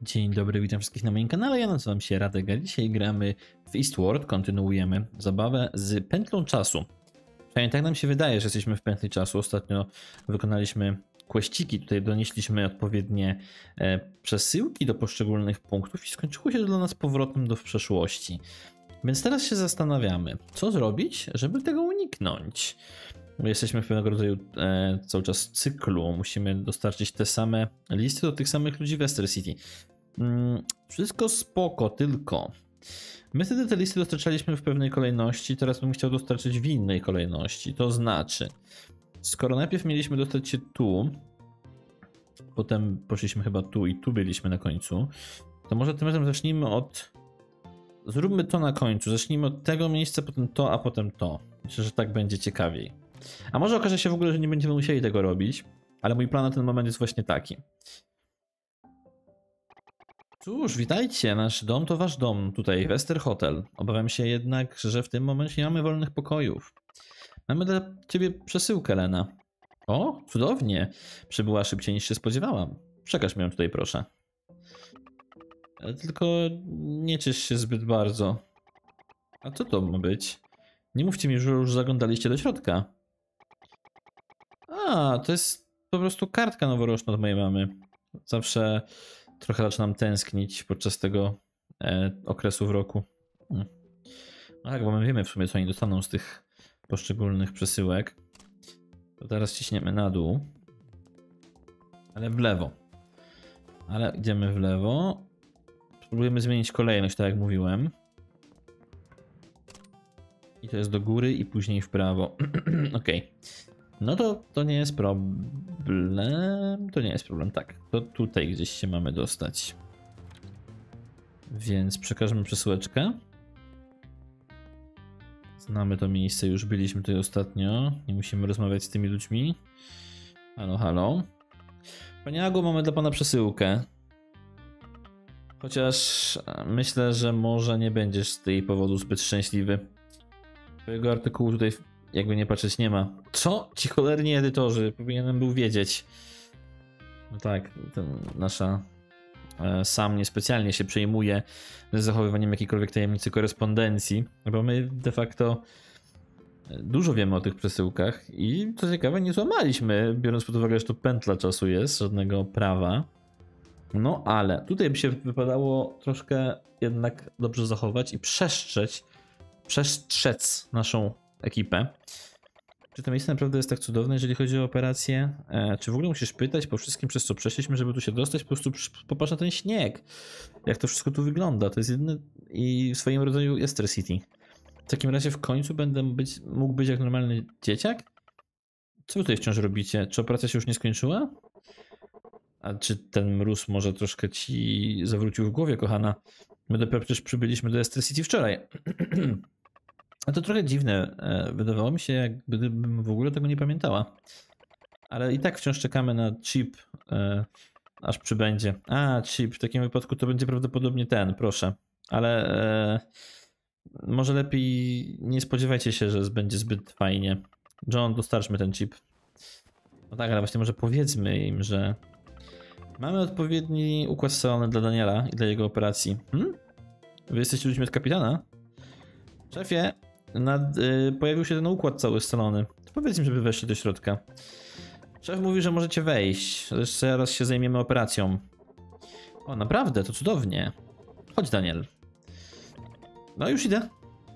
Dzień dobry, witam wszystkich na moim kanale, ja nazywam się Radek, a dzisiaj gramy w Eastward, kontynuujemy zabawę z pętlą czasu. Przynajmniej tak nam się wydaje, że jesteśmy w pętli czasu. Ostatnio wykonaliśmy questsiki, tutaj donieśliśmy odpowiednie przesyłki do poszczególnych punktów i skończyło się to dla nas powrotem do przeszłości. Więc teraz się zastanawiamy, co zrobić, żeby tego uniknąć. Jesteśmy w pewnego rodzaju cały czas cyklu, musimy dostarczyć te same listy do tych samych ludzi w Ester City. Wszystko spoko, tylko my wtedy te listy dostarczaliśmy w pewnej kolejności, teraz bym chciał dostarczyć w innej kolejności. To znaczy, skoro najpierw mieliśmy dostać się tu, potem poszliśmy chyba tu i tu byliśmy na końcu, to może tym razem zacznijmy od... Zróbmy to na końcu, zacznijmy od tego miejsca, potem to, a potem to. Myślę, że tak będzie ciekawiej. A może okaże się w ogóle, że nie będziemy musieli tego robić, ale mój plan na ten moment jest właśnie taki. Cóż, witajcie, nasz dom to wasz dom, tutaj Wester Hotel. Obawiam się jednak, że w tym momencie nie mamy wolnych pokojów. Mamy dla ciebie przesyłkę, Lena. O, cudownie. Przybyła szybciej niż się spodziewałam. Przekaż mi ją tutaj, proszę. Tylko nie ciesz się zbyt bardzo. A co to ma być? Nie mówcie mi, że już zaglądaliście do środka. A, to jest po prostu kartka noworoczna od mojej mamy. Zawsze trochę zaczynam tęsknić podczas tego okresu w roku. No tak, bo my wiemy w sumie, co oni dostaną z tych poszczególnych przesyłek. To teraz ciśniemy na dół. Ale w lewo. Ale idziemy w lewo. Spróbujemy zmienić kolejność, tak jak mówiłem. I to jest do góry i później w prawo. Okej. No to nie jest problem. To nie jest problem, tak. To tutaj gdzieś się mamy dostać. Więc przekażemy przesyłeczkę. Znamy to miejsce, już byliśmy tutaj ostatnio. Nie musimy rozmawiać z tymi ludźmi. Halo, halo. Panie Agu, mamy dla pana przesyłkę. Chociaż myślę, że może nie będziesz z tej powodu zbyt szczęśliwy. Twojego artykułu tutaj jakby nie patrzeć nie ma. Co? Ci cholerni edytorzy, powinienem był wiedzieć. No tak, nasza Sam niespecjalnie się przejmuje z zachowywaniem jakiejkolwiek tajemnicy korespondencji, bo my de facto dużo wiemy o tych przesyłkach i co ciekawe nie złamaliśmy, biorąc pod uwagę, że to pętla czasu jest, żadnego prawa. No ale tutaj by się wypadało troszkę jednak dobrze zachować i przestrzec naszą ekipę. Czy to miejsce naprawdę jest tak cudowne, jeżeli chodzi o operację? Czy w ogóle musisz pytać po wszystkim, przez co przeszliśmy, żeby tu się dostać? Po prostu popatrz na ten śnieg. Jak to wszystko tu wygląda. To jest jedyny i w swoim rodzaju Ester City. W takim razie w końcu mógł być jak normalny dzieciak? Co wy tutaj wciąż robicie? Czy operacja się już nie skończyła? A czy ten mróz może troszkę ci zawrócił w głowie, kochana? My dopiero przecież przybyliśmy do Ester City wczoraj. A to trochę dziwne. Wydawało mi się, jakbym w ogóle tego nie pamiętała. Ale i tak wciąż czekamy na chip, aż przybędzie. A, chip. W takim wypadku to będzie prawdopodobnie ten, proszę. Ale może lepiej nie spodziewajcie się, że będzie zbyt fajnie. John, dostarczmy ten chip. No tak, ale właśnie może powiedzmy im, że mamy odpowiedni układ scalony dla Daniela i dla jego operacji. Wy jesteście ludźmi od kapitana? Szefie, pojawił się ten układ cały scalony. Powiedz im, żeby weszli do środka. Szef mówi, że możecie wejść. Zresztą zaraz się zajmiemy operacją. O, naprawdę, to cudownie. Chodź, Daniel. No już idę.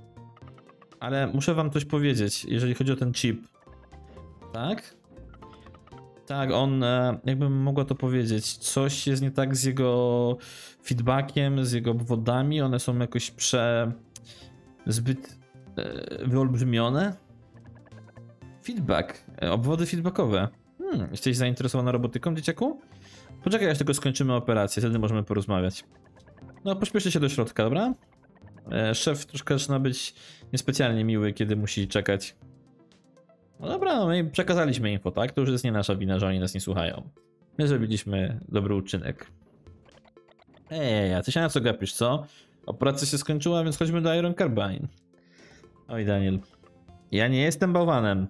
Ale muszę wam coś powiedzieć, jeżeli chodzi o ten chip. Tak? Tak, on, jakbym mogła to powiedzieć, coś jest nie tak z jego feedbackiem, z jego obwodami. One są jakoś zbyt wyolbrzymione. Feedback, obwody feedbackowe. Jesteś zainteresowana robotyką, dzieciaku? Poczekaj, aż tylko skończymy operację, wtedy możemy porozmawiać. No, pośpieszcie się do środka, dobra? Szef troszkę zaczyna być niespecjalnie miły, kiedy musi czekać. No dobra, no my przekazaliśmy info, tak? To już jest nie nasza wina, że oni nas nie słuchają. My zrobiliśmy dobry uczynek. Ej, a ty się na co gapisz, co? Operacja się skończyła, więc chodźmy do Iron Carbine. Oj, Daniel. Ja nie jestem bałwanem.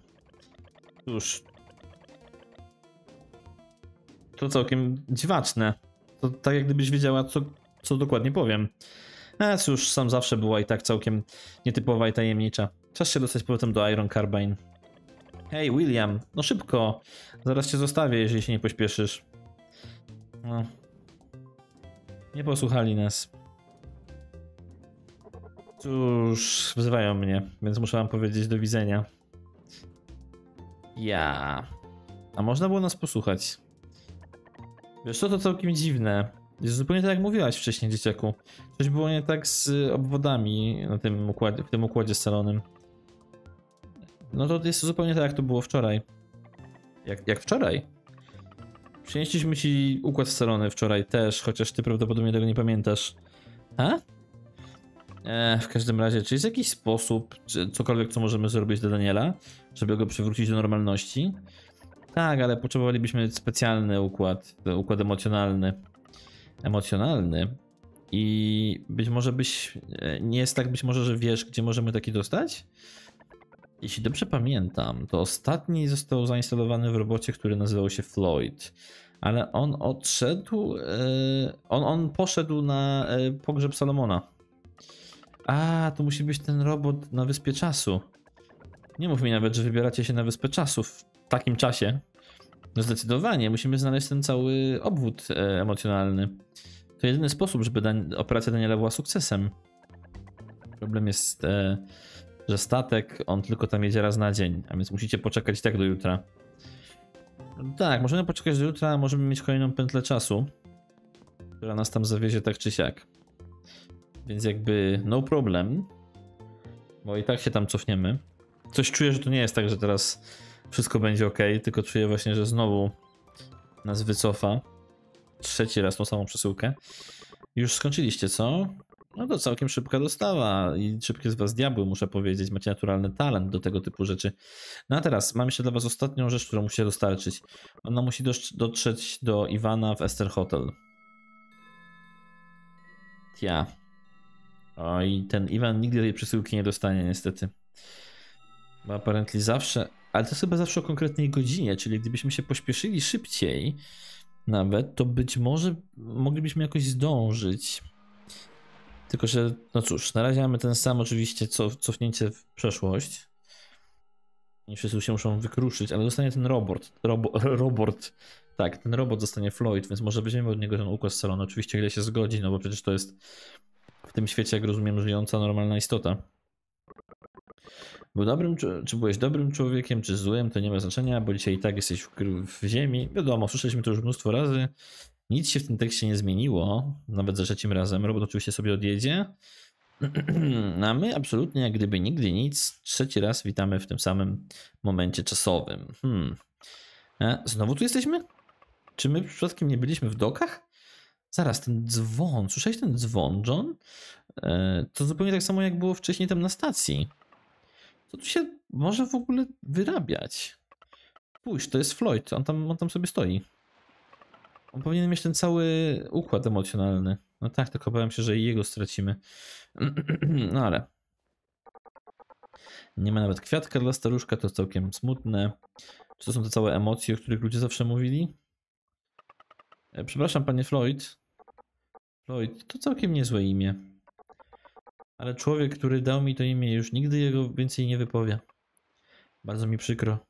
Cóż. To całkiem dziwaczne. To tak jak gdybyś wiedziała, co dokładnie powiem. A cóż, sam zawsze była i tak całkiem nietypowa i tajemnicza. Czas się dostać powrotem do Iron Carbine. Hej, William, no szybko. Zaraz cię zostawię, jeżeli się nie pośpieszysz. No. Nie posłuchali nas. Cóż, wzywają mnie, więc muszę wam powiedzieć do widzenia. Ja. A można było nas posłuchać. Wiesz co, to całkiem dziwne. Jest zupełnie tak jak mówiłaś wcześniej, dzieciaku. Coś było nie tak z obwodami na tym układzie, w tym układzie scalonym. No to jest zupełnie tak jak to było wczoraj. Jak wczoraj? Przynieśliśmy ci układ scalony wczoraj też, chociaż ty prawdopodobnie tego nie pamiętasz. A? W każdym razie, czy jest jakiś sposób, czy cokolwiek, co możemy zrobić dla Daniela, żeby go przywrócić do normalności? Tak, ale potrzebowalibyśmy specjalny układ emocjonalny. Emocjonalny. I być może nie jest tak być może, że wiesz, gdzie możemy taki dostać? Jeśli dobrze pamiętam, to ostatni został zainstalowany w robocie, który nazywał się Floyd. Ale on odszedł, on poszedł na pogrzeb Salomona. A, to musi być ten robot na Wyspie Czasu. Nie mów mi nawet, że wybieracie się na Wyspę Czasu w takim czasie. No zdecydowanie, musimy znaleźć ten cały obwód emocjonalny. To jedyny sposób, żeby operacja Daniela była sukcesem. Problem jest, że statek, on tylko tam jedzie raz na dzień, a więc musicie poczekać tak do jutra. Tak, możemy poczekać do jutra, a możemy mieć kolejną pętlę czasu, która nas tam zawiezie tak czy siak. Więc jakby no problem, bo i tak się tam cofniemy. Coś czuję, że to nie jest tak, że teraz wszystko będzie ok, tylko czuję właśnie, że znowu nas wycofa. Trzeci raz tą samą przesyłkę. Już skończyliście, co? No to całkiem szybka dostawa i szybkie z was diabły, muszę powiedzieć. Macie naturalny talent do tego typu rzeczy. No a teraz mam jeszcze dla was ostatnią rzecz, którą musicie dostarczyć. Ona musi dotrzeć do Iwana w Esther Hotel. Ja. Oj, ten Iwan nigdy tej przesyłki nie dostanie niestety. Bo apparently zawsze, ale to jest chyba zawsze o konkretnej godzinie, czyli gdybyśmy się pośpieszyli szybciej nawet, to być może moglibyśmy jakoś zdążyć. Tylko że, no cóż, na razie mamy ten sam oczywiście cofnięcie w przeszłość. Nie wszyscy się muszą wykruszyć, ale zostanie ten robot. Tak, ten robot zostanie Floyd, więc może weźmiemy od niego ten układ scalony. Oczywiście ile się zgodzi, no bo przecież to jest w tym świecie, jak rozumiem, żyjąca normalna istota. Czy byłeś dobrym człowiekiem, czy złym, to nie ma znaczenia, bo dzisiaj i tak jesteś w ziemi. Wiadomo, słyszeliśmy to już mnóstwo razy. Nic się w tym tekście nie zmieniło, nawet za trzecim razem. Robot oczywiście sobie odjedzie. A my absolutnie jak gdyby nigdy nic. Trzeci raz witamy w tym samym momencie czasowym. Znowu tu jesteśmy? Czy my przypadkiem nie byliśmy w dokach? Zaraz, ten dzwon. Słyszałeś ten dzwon, John? To zupełnie tak samo jak było wcześniej tam na stacji. Co tu się może w ogóle wyrabiać? Spójrz, to jest Floyd, on tam sobie stoi. On powinien mieć ten cały układ emocjonalny. No tak, tylko obawiam się, że i jego stracimy. No ale... Nie ma nawet kwiatka dla staruszka, to całkiem smutne. Czy to są te całe emocje, o których ludzie zawsze mówili? Przepraszam, panie Floyd. Floyd, to całkiem niezłe imię. Ale człowiek, który dał mi to imię, już nigdy jego więcej nie wypowie. Bardzo mi przykro.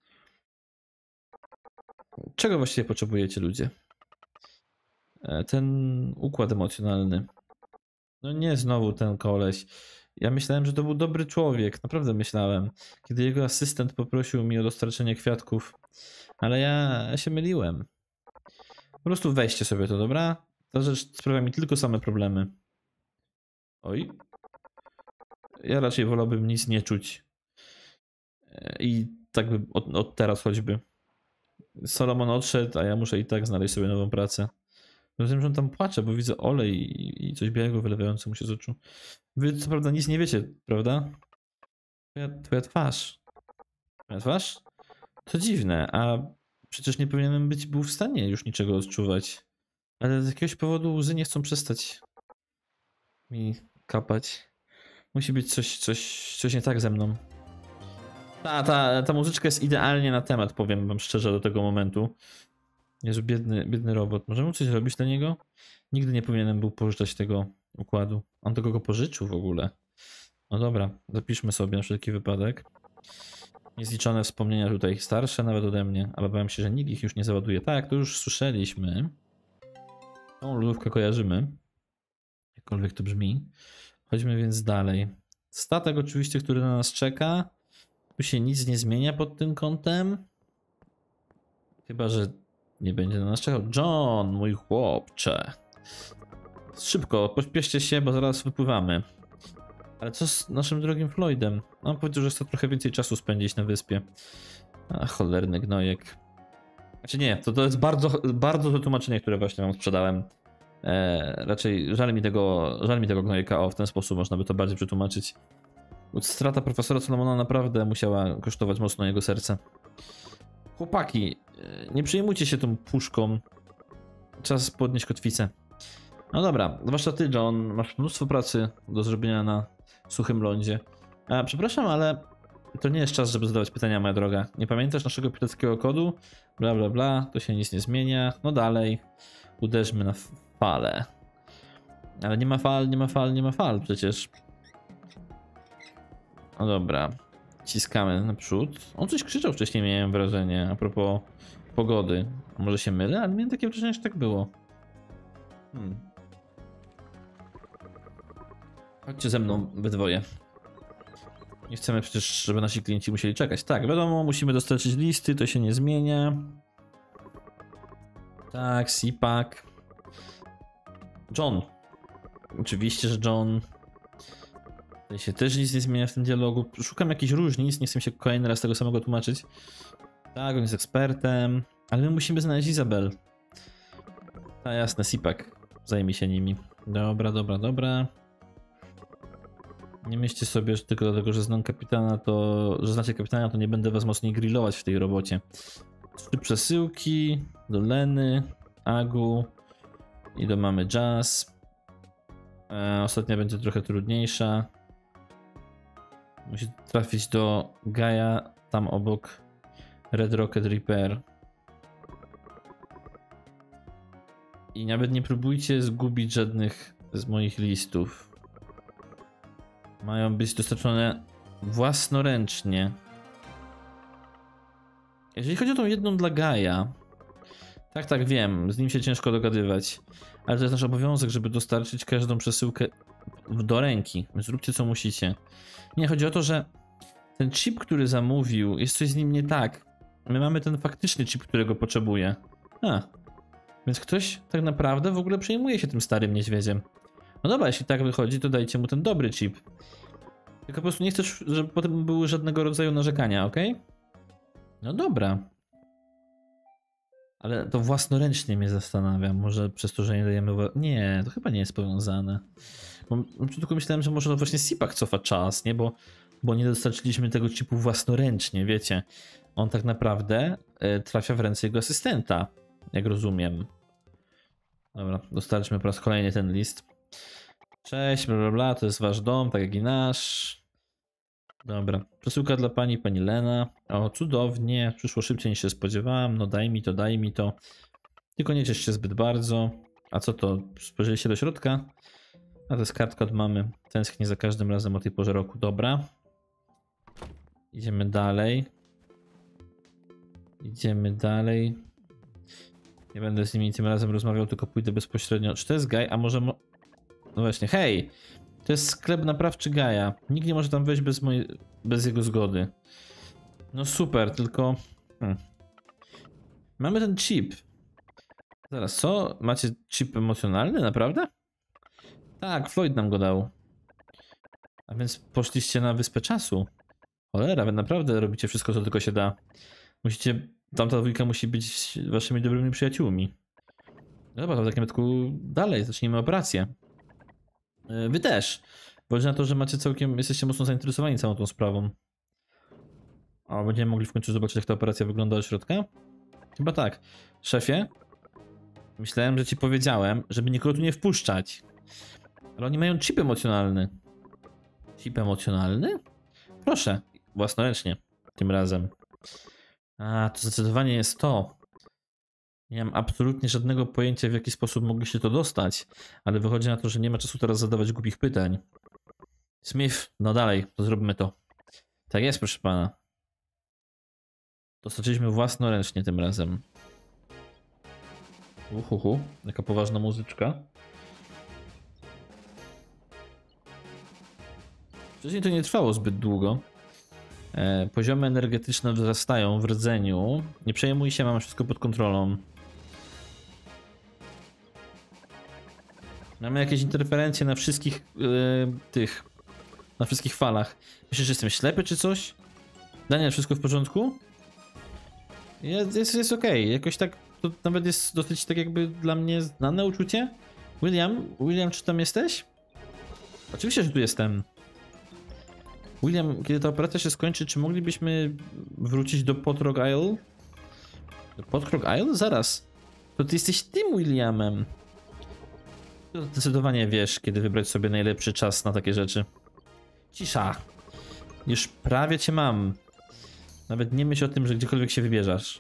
Czego właściwie potrzebujecie, ludzie? Ten układ emocjonalny. No nie znowu ten koleś. Ja myślałem, że to był dobry człowiek. Naprawdę myślałem. Kiedy jego asystent poprosił mnie o dostarczenie kwiatków. Ale ja się myliłem. Po prostu weźcie sobie to, dobra? Ta rzecz sprawia mi tylko same problemy. Oj. Ja raczej wolałbym nic nie czuć. I tak by od teraz choćby. Solomon odszedł, a ja muszę i tak znaleźć sobie nową pracę. Rozumiem, że on tam płacze, bo widzę olej i coś białego wylewające mu się z oczu. Wy co prawda nic nie wiecie, prawda? Twoja twarz. Twoja twarz? To dziwne, a przecież nie powinienem był w stanie już niczego odczuwać. Ale z jakiegoś powodu łzy nie chcą przestać mi kapać. Musi być coś nie tak ze mną. Ta muzyczka jest idealnie na temat, powiem wam szczerze, do tego momentu. Jezu, biedny robot. Możemy coś robić dla niego? Nigdy nie powinienem był pożyczać tego układu. On tego go pożyczył w ogóle. No dobra, zapiszmy sobie na wszelki wypadek. Niezliczone wspomnienia tutaj, starsze nawet ode mnie, ale bałem się, że nikt ich już nie załaduje. Tak, to już słyszeliśmy. Tą lodówkę kojarzymy. Jakkolwiek to brzmi. Chodźmy więc dalej. Statek oczywiście, który na nas czeka. Tu się nic nie zmienia pod tym kątem. Chyba że nie będzie na nas czekał. John, mój chłopcze. Szybko, pośpieszcie się, bo zaraz wypływamy. Ale co z naszym drogim Floydem? On powiedział, że chce trochę więcej czasu spędzić na wyspie. A, cholerny gnojek. Znaczy nie, to jest bardzo to tłumaczenie, które właśnie wam sprzedałem. Raczej żal mi tego gnojeka, w ten sposób można by to bardziej przetłumaczyć. Strata profesora Solomona naprawdę musiała kosztować mocno jego serce. Chłopaki, nie przejmujcie się tą puszką. Czas podnieść kotwicę. No dobra, zwłaszcza ty, John, masz mnóstwo pracy do zrobienia na suchym lądzie. Przepraszam, ale to nie jest czas, żeby zadawać pytania, moja droga. Nie pamiętasz naszego pilotskiego kodu? Bla bla bla, to się nic nie zmienia. No dalej, uderzmy na falę. Ale nie ma fal przecież. No dobra, ciskamy naprzód. On coś krzyczał wcześniej, miałem wrażenie, a propos pogody. Może się mylę, ale miałem takie wrażenie, że tak było. Chodźcie ze mną, we dwoje. Nie chcemy przecież, żeby nasi klienci musieli czekać. Tak, wiadomo, musimy dostarczyć listy, to się nie zmienia. Tak, Sipak. John. Oczywiście, że John. Tutaj się też nic nie zmienia w tym dialogu. Szukam jakichś różnic, nie chcę się kolejny raz tego samego tłumaczyć. Tak, on jest ekspertem. Ale my musimy znaleźć Izabel. A jasne, Sipak zajmie się nimi. Dobra. Nie myślcie sobie, że tylko dlatego, że znam kapitana, że znacie kapitana, to nie będę was mocniej grillować w tej robocie. 3 przesyłki do Leny, Agu i do mamy Jazz. Ostatnia będzie trochę trudniejsza. Musi trafić do Gaia, tam obok Red Rocket Repair. I nawet nie próbujcie zgubić żadnych z moich listów. Mają być dostarczone własnoręcznie. Jeżeli chodzi o tą jedną dla Gaia, tak wiem, z nim się ciężko dogadywać, ale to jest nasz obowiązek, żeby dostarczyć każdą przesyłkę do ręki. Zróbcie co musicie. Nie, chodzi o to, że ten chip, który zamówił, jest coś z nim nie tak. My mamy ten faktyczny chip, którego potrzebuje. Więc ktoś tak naprawdę w ogóle przejmuje się tym starym niedźwiedziem. No dobra, jeśli tak wychodzi, to dajcie mu ten dobry chip. Tylko po prostu nie chcesz, żeby potem były żadnego rodzaju narzekania, ok? No dobra. Ale to własnoręcznie mnie zastanawia. Może przez to, że nie dajemy... Nie, to chyba nie jest powiązane. Bo tylko myślałem, że może to właśnie Sipak cofa czas, nie? Bo nie dostarczyliśmy tego chipu własnoręcznie, wiecie. On tak naprawdę trafia w ręce jego asystenta, jak rozumiem. Dobra, dostarczmy po raz kolejny ten list. Cześć, bla bla bla, to jest wasz dom, tak jak i nasz. Dobra, przesyłka dla pani Lena. O, cudownie, przyszło szybciej niż się spodziewałem. No daj mi to. Tylko nie ciesz się zbyt bardzo. A co to, spojrzeliście do środka? A to jest kartka od mamy. Tęsknię za każdym razem o tej porze roku. Dobra. Idziemy dalej. Nie będę z nimi tym razem rozmawiał, tylko pójdę bezpośrednio. Czy to jest Guy? A może... No właśnie, hej! To jest sklep naprawczy Gaia. Nikt nie może tam wejść bez jego zgody. No super, tylko... Mamy ten chip. Zaraz, co? Macie chip emocjonalny, naprawdę? Tak, Floyd nam go dał. A więc poszliście na Wyspę Czasu. Cholera, wy naprawdę robicie wszystko, co tylko się da. Tamta dwójka musi być waszymi dobrymi przyjaciółmi. Dobra, to w takim wypadku dalej, zacznijmy operację. Wy też. Wychodzi na to, że jesteście mocno zainteresowani całą tą sprawą. A będziemy mogli w końcu zobaczyć, jak ta operacja wygląda od środka? Chyba tak. Szefie, myślałem, że ci powiedziałem, żeby nikogo tu nie wpuszczać. Ale oni mają chip emocjonalny. Chip emocjonalny? Proszę, własnoręcznie. Tym razem. A, to zdecydowanie jest to. Nie mam absolutnie żadnego pojęcia, w jaki sposób mogliście to dostać, ale wychodzi na to, że nie ma czasu teraz zadawać głupich pytań. Smith, no dalej, to zróbmy to. Tak jest, proszę pana. Dostarczyliśmy własnoręcznie tym razem. Jaka poważna muzyczka. Wcześniej to nie trwało zbyt długo. Poziomy energetyczne wzrastają w rdzeniu. Nie przejmuj się, mam wszystko pod kontrolą. Mamy jakieś interferencje na wszystkich na wszystkich falach. Myślisz, że jestem ślepy czy coś? Daniel, wszystko w porządku? Jest okej. Jakoś tak, to nawet jest dosyć tak jakby dla mnie znane uczucie. William, czy tam jesteś? Oczywiście, że tu jestem. William, kiedy ta operacja się skończy, czy moglibyśmy wrócić do Potrog Isle? Do Potrog Isle? Zaraz. To ty jesteś tym Williamem. To zdecydowanie wiesz, kiedy wybrać sobie najlepszy czas na takie rzeczy. Cisza. Już prawie cię mam. Nawet nie myśl o tym, że gdziekolwiek się wybierzesz.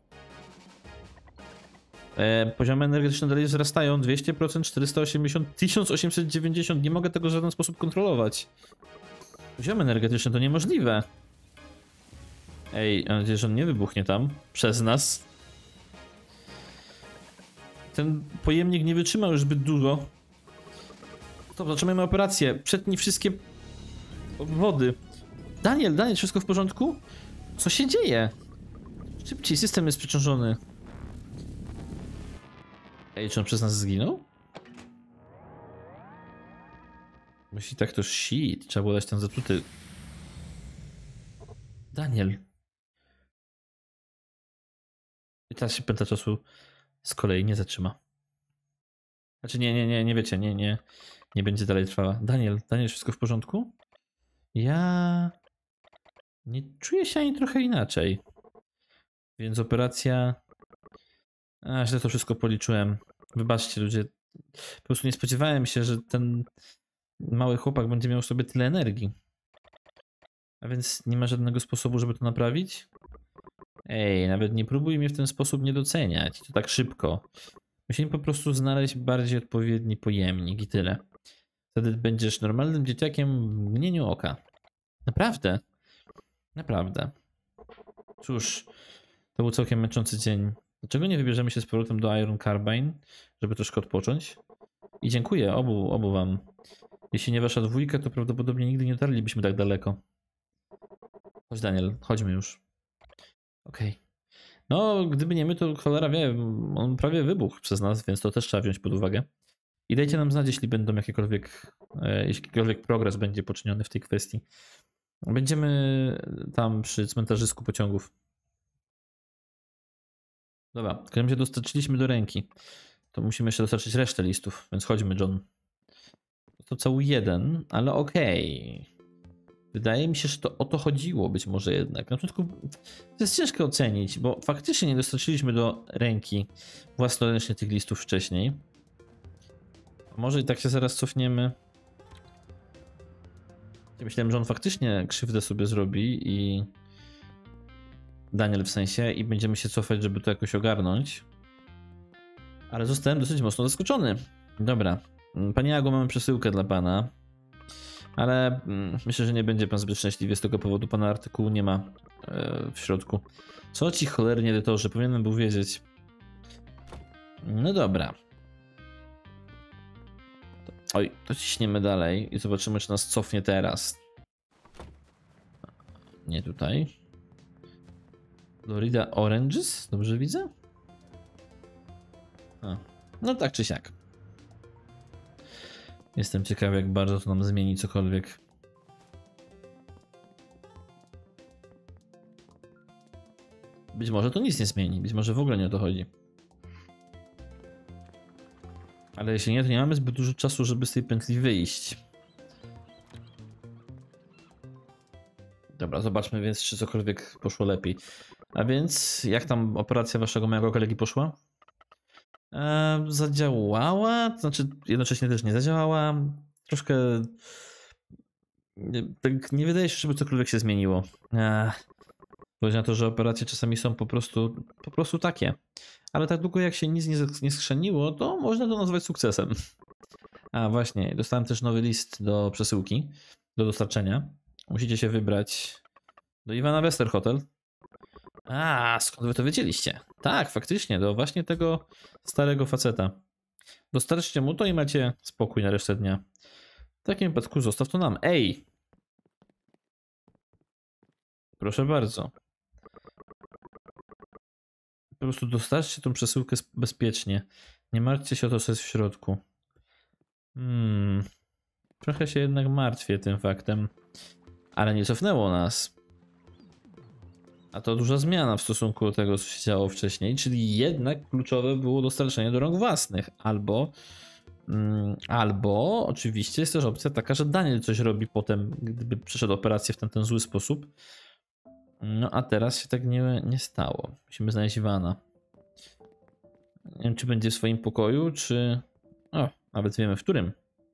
Poziomy energetyczne dalej wzrastają. 200%, 480, 1890. Nie mogę tego w żaden sposób kontrolować. Poziom energetyczny to niemożliwe. Ej, mam nadzieję, że on nie wybuchnie tam. Przez nas. Ten pojemnik nie wytrzymał już zbyt długo. To zaczynamy operację. Przetnij wszystkie wody. Daniel, wszystko w porządku? Co się dzieje? Szybciej, system jest przeciążony. Ej, czy on przez nas zginął? Jeśli tak, to shit. Trzeba było dać ten zatuty. Daniel. I teraz się pętla czasu z kolei nie zatrzyma. Znaczy nie wiecie, nie będzie dalej trwała. Daniel, wszystko w porządku? Ja nie czuję się ani trochę inaczej. Więc operacja... źle to wszystko policzyłem. Wybaczcie ludzie. Po prostu nie spodziewałem się, że ten mały chłopak będzie miał w sobie tyle energii. A więc nie ma żadnego sposobu, żeby to naprawić? Ej, nawet nie próbuj mnie w ten sposób nie doceniać. To tak szybko. Musimy po prostu znaleźć bardziej odpowiedni pojemnik i tyle. Wtedy będziesz normalnym dzieciakiem w mgnieniu oka. Naprawdę. Naprawdę. Cóż, to był całkiem męczący dzień. Dlaczego nie wybierzemy się z powrotem do Iron Carbine, żeby troszkę odpocząć? I dziękuję obu wam. Jeśli nie wasza dwójka, to prawdopodobnie nigdy nie dotarlibyśmy tak daleko. Chodź Daniel, chodźmy już. Okej. No, gdyby nie my, to cholera wie, on prawie wybuchł przez nas, więc to też trzeba wziąć pod uwagę. I dajcie nam znać, jeśli będą jakikolwiek progres będzie poczyniony w tej kwestii. Będziemy tam przy cmentarzysku pociągów. Dobra, w każdym razie dostarczyliśmy do ręki. To musimy jeszcze dostarczyć resztę listów, więc chodźmy, John. To cały jeden, ale okej. Wydaje mi się, że to o to chodziło być może jednak. Na początku to jest ciężko ocenić, bo faktycznie nie dostarczyliśmy do ręki własnoręcznie tych listów wcześniej. Może i tak się zaraz cofniemy. Myślałem, że on faktycznie krzywdę sobie zrobi i... Daniel w sensie, i będziemy się cofać, żeby to jakoś ogarnąć. Ale zostałem dosyć mocno zaskoczony. Dobra. Panie Ago, mamy przesyłkę dla pana. Ale myślę, że nie będzie pan zbyt szczęśliwy z tego powodu. Pana artykułu nie ma w środku. Co ci cholernie edytorze, powinienem był wiedzieć. No dobra. Oj, to ciśniemy dalej i zobaczymy, czy nas cofnie teraz. Nie tutaj. Florida Oranges? Dobrze widzę? No tak czy siak. Jestem ciekawy, jak bardzo to nam zmieni cokolwiek. Być może to nic nie zmieni, być może w ogóle nie o to chodzi. Ale jeśli nie, to nie mamy zbyt dużo czasu, żeby z tej pętli wyjść. Dobra, zobaczmy więc, czy cokolwiek poszło lepiej. A więc, jak tam operacja waszego małego kolegi poszła? Zadziałała, to znaczy jednocześnie też nie zadziałała. Troszkę... Tak nie wydaje się, żeby cokolwiek się zmieniło. Chodzi na to, że operacje czasami są po prostu takie. Ale tak długo jak się nic nie skrzeniło, to można to nazwać sukcesem. A właśnie, dostałem też nowy list do przesyłki, do dostarczenia. Musicie się wybrać do Iwana Wester Hotel. A, skąd wy to wiedzieliście? Tak, faktycznie, do właśnie tego starego faceta. Dostarczcie mu to i macie spokój na resztę dnia. W takim wypadku zostaw to nam. Ej! Proszę bardzo. Po prostu dostarczcie tą przesyłkę bezpiecznie. Nie martwcie się o to, co jest w środku. Trochę się jednak martwię tym faktem. Ale nie cofnęło nas. A to duża zmiana w stosunku do tego, co się działo wcześniej. Czyli jednak kluczowe było dostarczenie do rąk własnych. Albo oczywiście jest też opcja taka, że Daniel coś robi potem, gdyby przeszedł operację w ten zły sposób. No a teraz się tak nie stało. Musimy znaleźć Iwana. Nie wiem, czy będzie w swoim pokoju, czy... O, nawet wiemy w którym.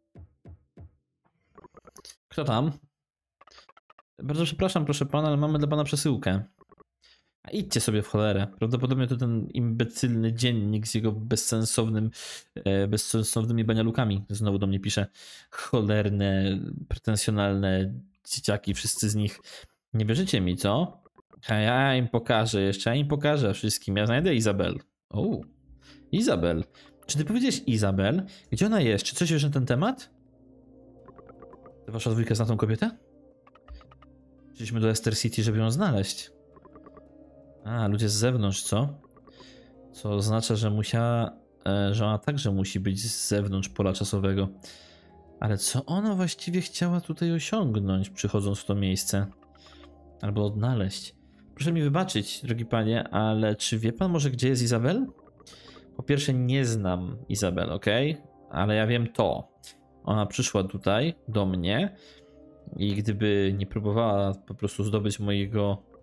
Kto tam? Bardzo przepraszam, proszę pana, ale mamy dla pana przesyłkę. A idźcie sobie w cholerę. Prawdopodobnie to ten imbecylny dziennik z jego bezsensownymi banialukami znowu do mnie pisze. Cholerne, pretensjonalne dzieciaki, wszyscy z nich. Nie wierzycie mi, co? A ja im pokażę jeszcze, ja im pokażę wszystkim. Ja znajdę Izabel. O, Izabel. Czy ty powiedziałeś Izabel? Gdzie ona jest? Czy coś wiesz na ten temat? To wasza dwójka zna tą kobietę? Szliśmy do Ester City, żeby ją znaleźć. A, ludzie z zewnątrz, co? Co oznacza, że że ona także musi być z zewnątrz pola czasowego. Ale co ona właściwie chciała tutaj osiągnąć, przychodząc w to miejsce? Albo odnaleźć? Proszę mi wybaczyć, drogi panie, ale czy wie pan może, gdzie jest Izabel? Po pierwsze, nie znam Izabel, ok? Ale ja wiem to. Ona przyszła tutaj, do mnie i gdyby nie próbowała po prostu zdobyć moich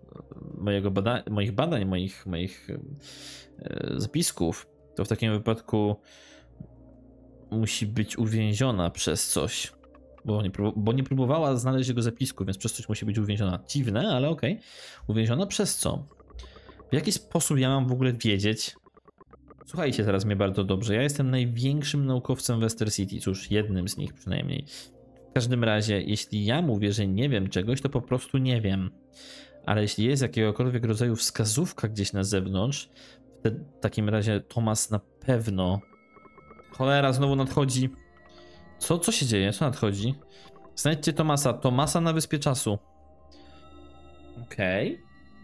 badań, moich zapisków, to w takim wypadku musi być uwięziona przez coś. Bo nie próbowała znaleźć jego zapisków, więc przez coś musi być uwięziona. Dziwne, ale okej. Uwięziona przez co? W jaki sposób ja mam w ogóle wiedzieć? Słuchajcie teraz mnie bardzo dobrze. Ja jestem największym naukowcem w Ester City. Cóż, jednym z nich przynajmniej. W każdym razie, jeśli ja mówię, że nie wiem czegoś, to po prostu nie wiem. Ale jeśli jest jakiegokolwiek rodzaju wskazówka gdzieś na zewnątrz, w takim razie Tomas na pewno... Cholera, znowu nadchodzi. Co się dzieje? Co nadchodzi? Znajdźcie Tomasa. Tomasa na Wyspie Czasu. Okej.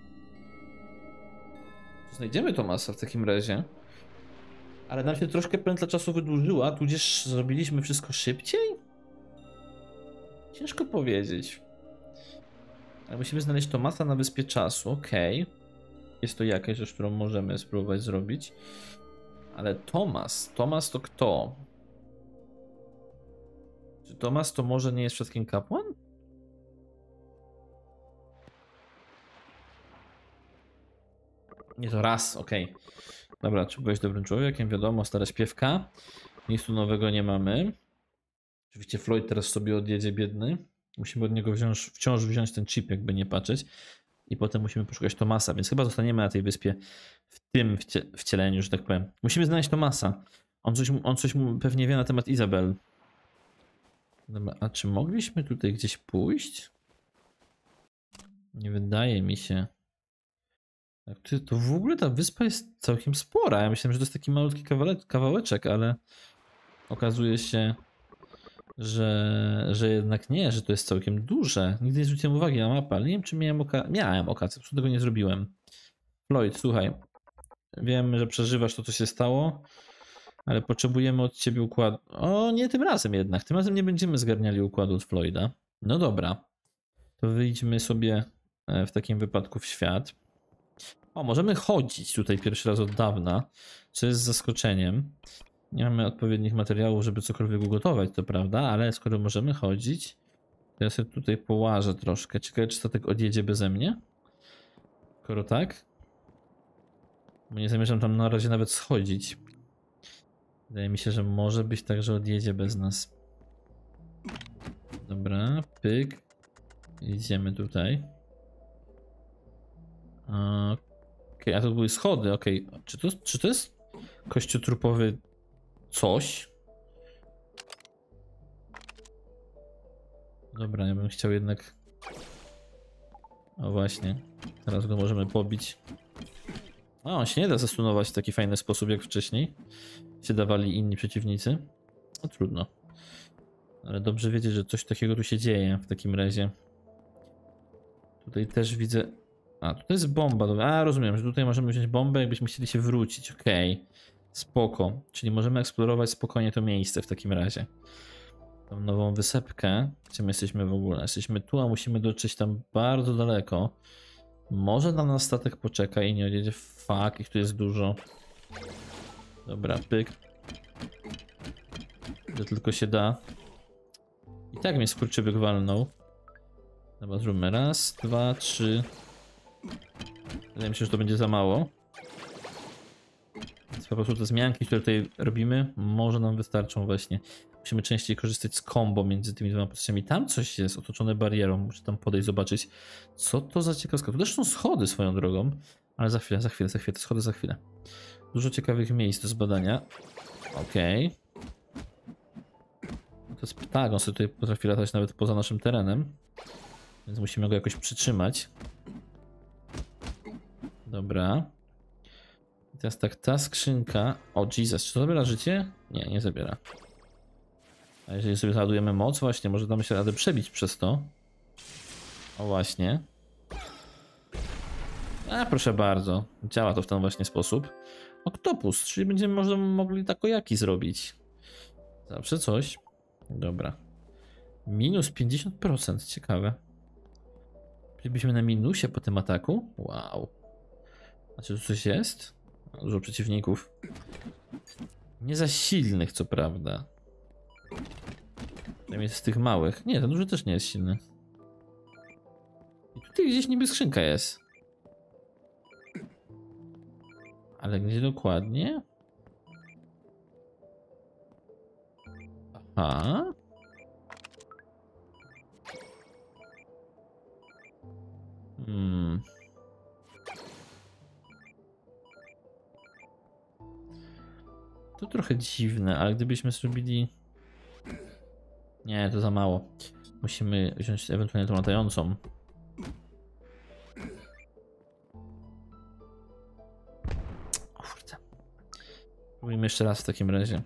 Znajdziemy Tomasa w takim razie. Ale nam się troszkę pętla czasu wydłużyła, tudzież zrobiliśmy wszystko szybciej? Ciężko powiedzieć. Ale musimy znaleźć Tomasa na Wyspie Czasu, okej. Jest to jakaś rzecz, którą możemy spróbować zrobić. Ale Tomas to kto? Czy Tomas to może nie jest wszystkim kapłan? Nie, to raz, okej. Dobra, czy byłeś dobrym człowiekiem? Wiadomo, stara śpiewka. Nic tu nowego nie mamy. Oczywiście Floyd teraz sobie odjedzie, biedny. Musimy od niego wciąż wziąć ten chip, jakby nie patrzeć. I potem musimy poszukać Tomasa, więc chyba zostaniemy na tej wyspie w tym wcieleniu, że tak powiem. Musimy znaleźć Tomasa. On coś pewnie wie na temat Izabel. Dobra, a czy mogliśmy tutaj gdzieś pójść? Nie wydaje mi się. To w ogóle ta wyspa jest całkiem spora. Ja myślałem, że to jest taki malutki kawałeczek, ale okazuje się, że jednak nie, że to jest całkiem duże. Nigdy nie zwróciłem uwagi na mapę, ale nie wiem, czy miałem okazję, po prostu tego nie zrobiłem. Floyd, słuchaj, wiem, że przeżywasz to, co się stało, ale potrzebujemy od ciebie układu. O, nie tym razem jednak. Tym razem nie będziemy zgarniali układu od Floyda. No dobra, to wyjdźmy sobie w takim wypadku w świat. O, możemy chodzić tutaj pierwszy raz od dawna, co jest zaskoczeniem. Nie mamy odpowiednich materiałów, żeby cokolwiek ugotować, to prawda, ale skoro możemy chodzić, to ja sobie tutaj połażę troszkę. Ciekawe, czy statek odjedzie beze mnie? Skoro tak? Bo nie zamierzam tam na razie nawet schodzić. Wydaje mi się, że może być tak, że odjedzie bez nas. Dobra, pyk. Idziemy tutaj. Okej, a to były schody, okej. Czy to jest kościotrupowy coś? Dobra, ja bym chciał jednak... O właśnie, teraz go możemy pobić. A, on się nie da zastunować w taki fajny sposób jak wcześniej się dawali inni przeciwnicy. No trudno. Ale dobrze wiedzieć, że coś takiego tu się dzieje w takim razie. Tutaj też widzę... A, tutaj jest bomba. A, rozumiem, że tutaj możemy wziąć bombę, jakbyśmy chcieli się wrócić. Okej. Spoko. Czyli możemy eksplorować spokojnie to miejsce w takim razie. Tą nową wysepkę. Gdzie my jesteśmy w ogóle? Jesteśmy tu, a musimy dotrzeć tam bardzo daleko. Może na nas statek poczeka i nie odjedzie. Fuck, ich tu jest dużo. Dobra, pyk. Że tylko się da. I tak mnie skurczybyk walnął. Dobra, zróbmy raz, dwa, trzy. Wydaje mi się, że to będzie za mało. Więc po prostu te zmianki, które tutaj robimy, może nam wystarczą właśnie. Musimy częściej korzystać z combo między tymi dwoma postaciami. Tam coś jest otoczone barierą. Muszę tam podejść, zobaczyć. Co to za ciekawostka. Tu też są schody swoją drogą. Ale za chwilę. Te schody za chwilę. Dużo ciekawych miejsc do zbadania. Okej. To jest ptak, on sobie tutaj potrafi latać nawet poza naszym terenem. Więc musimy go jakoś przytrzymać. Dobra. I teraz tak, ta skrzynka... O Jesus, czy to zabiera życie? Nie, nie zabiera. A jeżeli sobie załadujemy moc, właśnie, może damy się radę przebić przez to. O właśnie. A, proszę bardzo. Działa to w ten właśnie sposób. Oktopus, czyli będziemy może mogli takojaki zrobić. Zawsze coś. Dobra. Minus 50%, ciekawe. Bylibyśmy na minusie po tym ataku? Wow. A czy tu coś jest? Dużo przeciwników. Nie za silnych, co prawda. Przynajmniej z tych małych. Nie, ten duży też nie jest silny. I tutaj gdzieś niby skrzynka jest. Ale gdzie dokładnie? Aha. To trochę dziwne, ale gdybyśmy zrobili... Nie, to za mało. Musimy wziąć ewentualnie tą latającą. Kurde. Spróbujmy jeszcze raz w takim razie.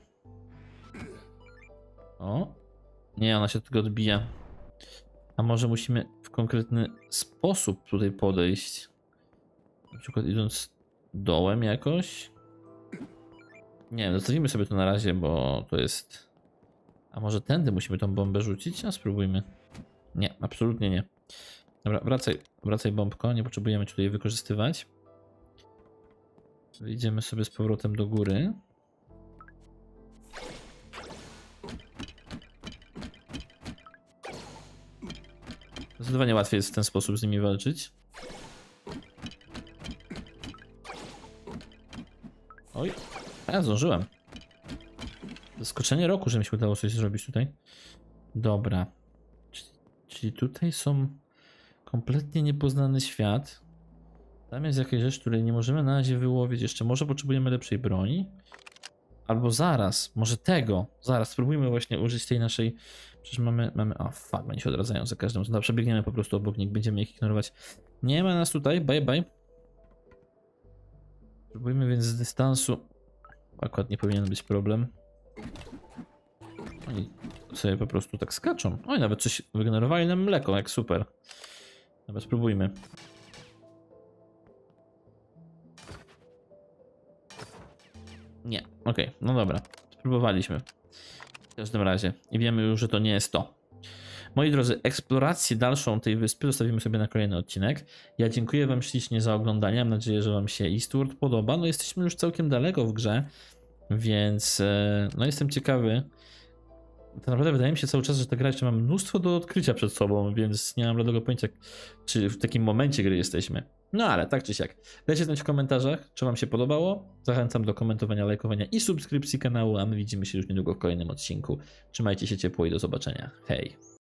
O. Nie, ona się tylko odbija. A może musimy w konkretny sposób tutaj podejść? Na przykład idąc dołem jakoś? Nie, zostawimy sobie to na razie, bo to jest... A może tędy musimy tą bombę rzucić? A spróbujmy. Nie, absolutnie nie. Dobra, wracaj bombko, nie potrzebujemy tutaj jej wykorzystywać. Wyjdziemy sobie z powrotem do góry. Zdecydowanie łatwiej jest w ten sposób z nimi walczyć. Oj, ja zdążyłem. Zaskoczenie roku, że mi się udało coś zrobić tutaj. Dobra. Czyli tutaj są kompletnie niepoznany świat. Tam jest jakaś rzecz, której nie możemy na razie wyłowić. Jeszcze może potrzebujemy lepszej broni? Albo zaraz, może tego. Zaraz, spróbujmy właśnie użyć tej naszej... Przecież mamy... O, fuck, oni się odradzają za każdym. No, przebiegniemy po prostu obok nich, będziemy ich ignorować. Nie ma nas tutaj, bye bye. Spróbujmy więc z dystansu. Akurat nie powinien być problem. Oni sobie po prostu tak skaczą. Oj, nawet coś wygenerowali nam mleko, jak super. Dobra, spróbujmy. Nie, okej, no dobra. Spróbowaliśmy. W każdym razie. I wiemy już, że to nie jest to. Moi drodzy, eksplorację dalszą tej wyspy zostawimy sobie na kolejny odcinek. Ja dziękuję wam ślicznie za oglądanie. Mam nadzieję, że wam się Eastward podoba. No jesteśmy już całkiem daleko w grze, więc no jestem ciekawy. Tak naprawdę wydaje mi się cały czas, że ta gra jeszcze ma mnóstwo do odkrycia przed sobą, więc nie mam żadnego pojęcia, czy w takim momencie gry jesteśmy. No ale tak czy siak. Dajcie znać w komentarzach, czy wam się podobało. Zachęcam do komentowania, lajkowania i subskrypcji kanału, a my widzimy się już niedługo w kolejnym odcinku. Trzymajcie się ciepło i do zobaczenia. Hej!